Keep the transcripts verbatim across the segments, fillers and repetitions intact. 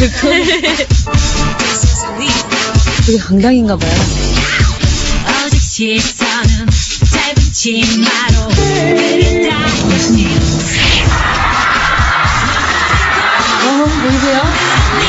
되게 강당인가 봐요. 어제 식사는 짧은 치마로 어, 보이세요?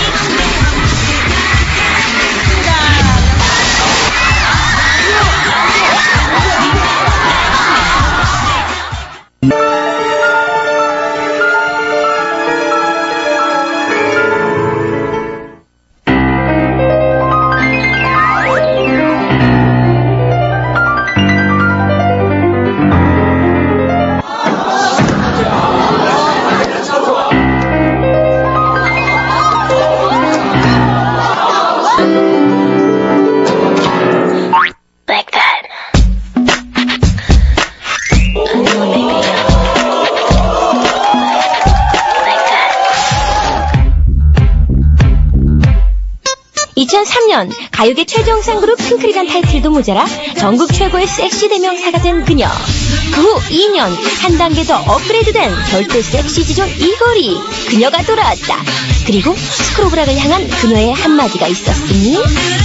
이천삼 년 가요계 최정상 그룹 핑클이란 타이틀도 모자라 전국 최고의 섹시 대명사가 된 그녀. 그 후 이 년 한 단계 더 업그레이드된 절대 섹시 지존 이거리. 그녀가 돌아왔다. 그리고 스크로브락을 향한 그녀의 한마디가 있었으니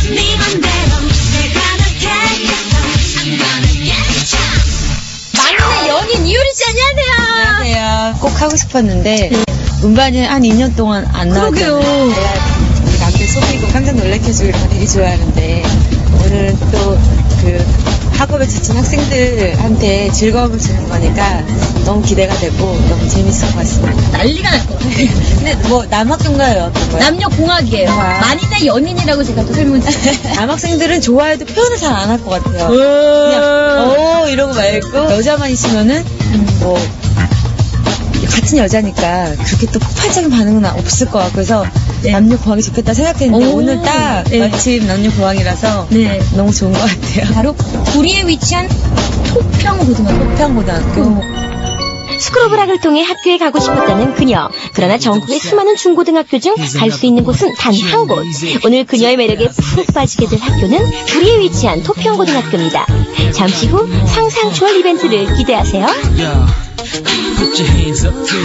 막내 연인 이효리 씨 안녕하세요. 안녕하세요. 꼭 하고 싶었는데 음반이 한 이 년 동안 안 나왔잖아요. 내가 우리 남들 속이고 깜짝 놀래켜주고 이런 거 되게 좋아하는데 오늘은 또 그 학업에 지친 학생들한테 즐거움을 주는 거니까 너무 기대가 되고 너무 재밌을 것 같습니다. 난리가 날 것 같아요. 근데 뭐 남학교인가요? 어떤 거예요? 남녀공학이에요. 아. 만인의 연인이라고 제가 또 설문드릴게요. 남학생들은 좋아해도 표현을 잘 안 할 것 같아요. 그냥 어 이러고 말고 여자만 있으면은 뭐 같은 여자니까 그렇게 또 폭발적인 반응은 없을 것 같고 그래서 네. 남녀공학이 좋겠다 생각했는데 오, 오늘 딱 네. 마침 남녀공학이라서 네. 너무 좋은 것 같아요. 바로 구리에 위치한 토평고등학교. 토평고등학교. 스크로브락을 통해 학교에 가고 싶었다는 그녀. 그러나 전국의 수많은 중고등학교 중 갈 수 있는 곳은 단 한 곳. 오늘 그녀의 매력에 푹 빠지게 될 학교는 구리에 위치한 토평고등학교입니다. 잠시 후 상상 초월 이벤트를 기대하세요. 네,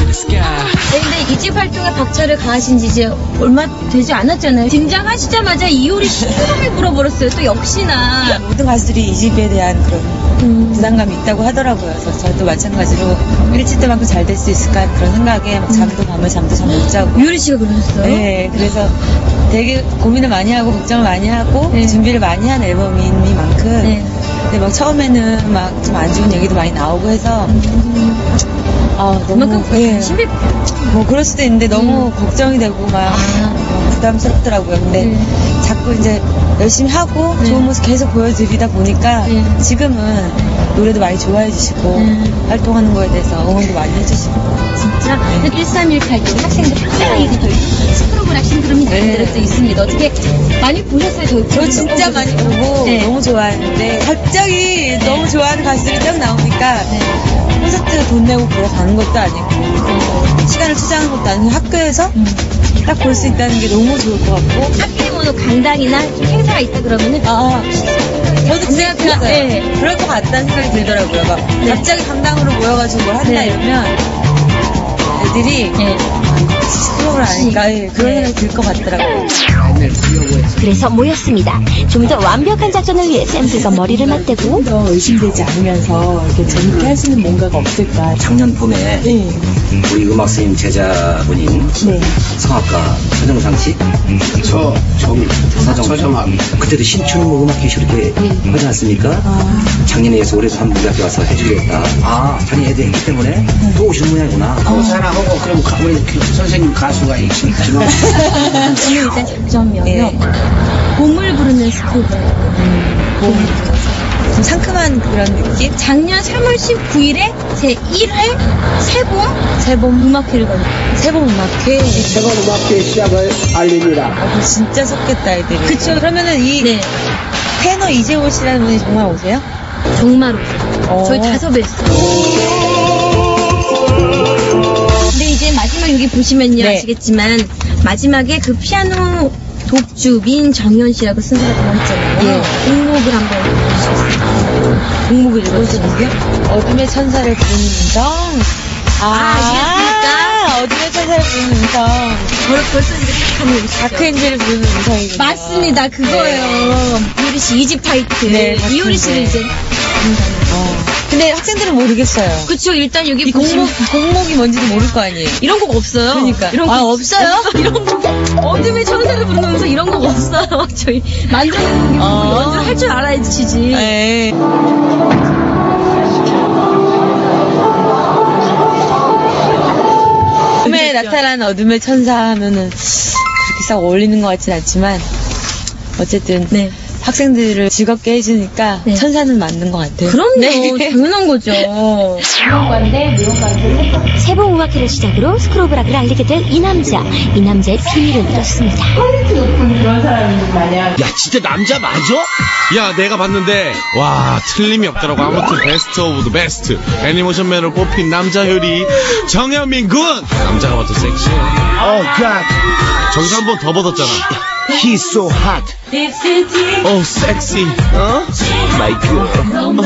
근데 이집 활동에 박차를 가하신 지 이제 얼마 되지 않았잖아요. 등장하시자마자 이효리 씨 소름이 불어버렸어요. 또 역시나 모든 가수들이 이 집에 대한 그런 음. 부담감이 있다고 하더라고요. 그래서 저도 마찬가지로 일찍 때만큼 잘 될 수 있을까 그런 생각에 막 잠도 밤을 잠도 잘 못 자고. 이효리 씨가 그러셨어요? 네, 그래서 되게 고민을 많이 하고 걱정을 많이 하고 네. 준비를 많이 한 앨범이니만큼 네. 근데 막 처음에는 막 좀 안 좋은 얘기도 많이 나오고 해서 음. 아 너무 예. 심해. 뭐 그럴 수도 있는데 너무 음. 걱정이 되고 막 아. 부담스럽더라고요. 근데 음. 자꾸 이제 열심히 하고 네. 좋은 모습 계속 보여드리다 보니까 네. 지금은 노래도 많이 좋아해 주시고 네. 활동하는 거에 대해서 응원도 많이 해주시고 진짜 네. 일삼일팔 때 학생들 학생이 저희 스크로브락 신드롬이 나름대로 또 있습니다. 어떻게 많이 보셨어요? 저희 저 진짜 많이 보고 네. 너무 좋아했는데 갑자기 네. 너무 좋아하는 가수들이 딱 나오니까 네. 콘서트 돈 내고 보러 가는 것도 아니고 네. 시간을 투자하는 것도 아니고 학교에서 음. 딱 볼 수 있다는 게 너무 좋을 것 같고 학교에 뭐 강당이나 좀 행사가 있다 그러면은 아 저도 그 생각했어요. 네. 그럴 것 같다는 생각이 들더라고요. 막 네. 갑자기 강당으로 모여가지고 뭘 한다 네. 이러면 애들이 네. 스크롤을 아니까 네. 그런 생각이 들 것 같더라고요. 그래서 모였습니다. 좀 더 완벽한 작전을 위해 샘플과 머리를 맞대고 더 의심되지 않으면서 이렇게 재밌게 할 수 있는 뭔가가 없을까. 작년 봄에 네. 우리 음악 선생님 제자분인 네. 성악가 서정상 씨, 저 저기 서정학 그때도 신촌 뭐 음악 교실 이렇게 네. 하지 않습니까? 아. 작년에 해서 올해도 한 무대 학교 와서 해주겠다. 아, 작년 애들 했기 때문에 네. 또 오시는 모양이구나. 그 사람하고 그럼 우리 선생님 가수가 있으니까. 오늘 일단 작전명이요. 네. 봄을 부르는 스크로브. 음, 봄을 좀 상큼한 그런 느낌? 작년 삼월 십구일에 제일 회 새봄 새봄 음악회를 거는 새봄 음악회 새봄 음악회 시작을 알립니다. 아, 진짜 섞겠다 애들이. 그쵸. 그러면은 이 네. 테너 이재호 씨라는 분이 정말 오세요? 정말 오세요. 저희 다 섭외했어요. 근데 이제 마지막 여기 보시면요 네. 아시겠지만 마지막에 그 피아노 독주 민정현 씨라고 순서가 들어있잖아요. 예. 곡목을 한번 읽어주시겠어요? 곡목을 읽어주시고요. 어둠의 천사를 부르는 음성. 아, 아시겠습니까? 어둠의 천사를 부르는 음성. 저 벌써 이렇게 딱 하는 음식. 다크엔젤을 부르는 음성이거든요. 맞습니다. 그거예요. 이효리 씨 이집 파이트. 네, 이효리 씨를 이제. 어. 근데 학생들은 모르겠어요. 그쵸, 일단 여기 이 보시면. 곡목, 곡목이 뭔지도 모를 거 아니에요. 이런 곡 없어요. 그러니까. 이런 아, 곡 없어요? 이런 곡. 어둠의 천사를 부르는 음성 이런 곡 없어요. 저희 만져보는 어. 연주를 할 줄 알아야지 치지. 네. 어둠에 나타난 어둠의 천사 하면은 그렇게 싹 어울리는 것 같진 않지만 어쨌든 네. 학생들을 즐겁게 해주니까 네. 천사는 맞는 것 같아요. 그럼요. 네. 당연한 거죠. 세봉음악회를 시작으로 스크로브락을 알리게 될 이 남자. 이 남자의 비밀은 이렇습니다. 야, 진짜 남자 맞아? 야, 내가 봤는데 와, 틀림이 없더라고. 아무튼 베스트 오브 더 베스트 애니메이션맨으로 뽑힌 남자 효리 정현민 군. 남자가 봐도 섹시해. Oh God, 저기서 한 번 더 벗었잖아. he's so hot. 오, 섹시. 어? My girl.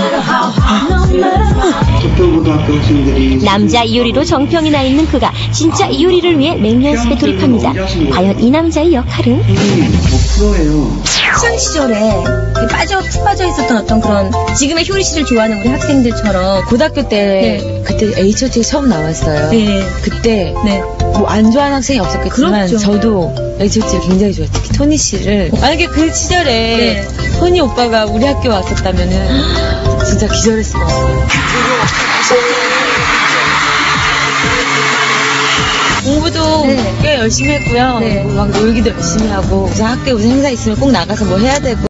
특별고등학교 학생들이 남자 이효리로 정평이 나 있는 그가 진짜 이효리를 위해 맹연습에 돌입합니다. 과연 이 남자의 역할은? 프로예요. 학창 시절에 빠져 푹 빠져 있었던 어떤 그런 지금의 효리 씨를 좋아하는 우리 학생들처럼 고등학교 때 네. 그때 에이치오티가 처음 나왔어요. 네. 그때 네. 뭐 안 좋아하는 학생이 없었겠지만 그렇죠. 저도 에이치오티를 굉장히 좋아해요. 특히 토니 씨를. 만약에 그 시절에 네. 토니 오빠가 우리 학교 왔었다면은 진짜 기절했을 것 같아요. 공부도 네. 꽤 열심히 했고요. 네. 막 놀기도 열심히 하고, 무슨 학교에 무슨 행사 있으면 꼭 나가서 뭐 해야 되고.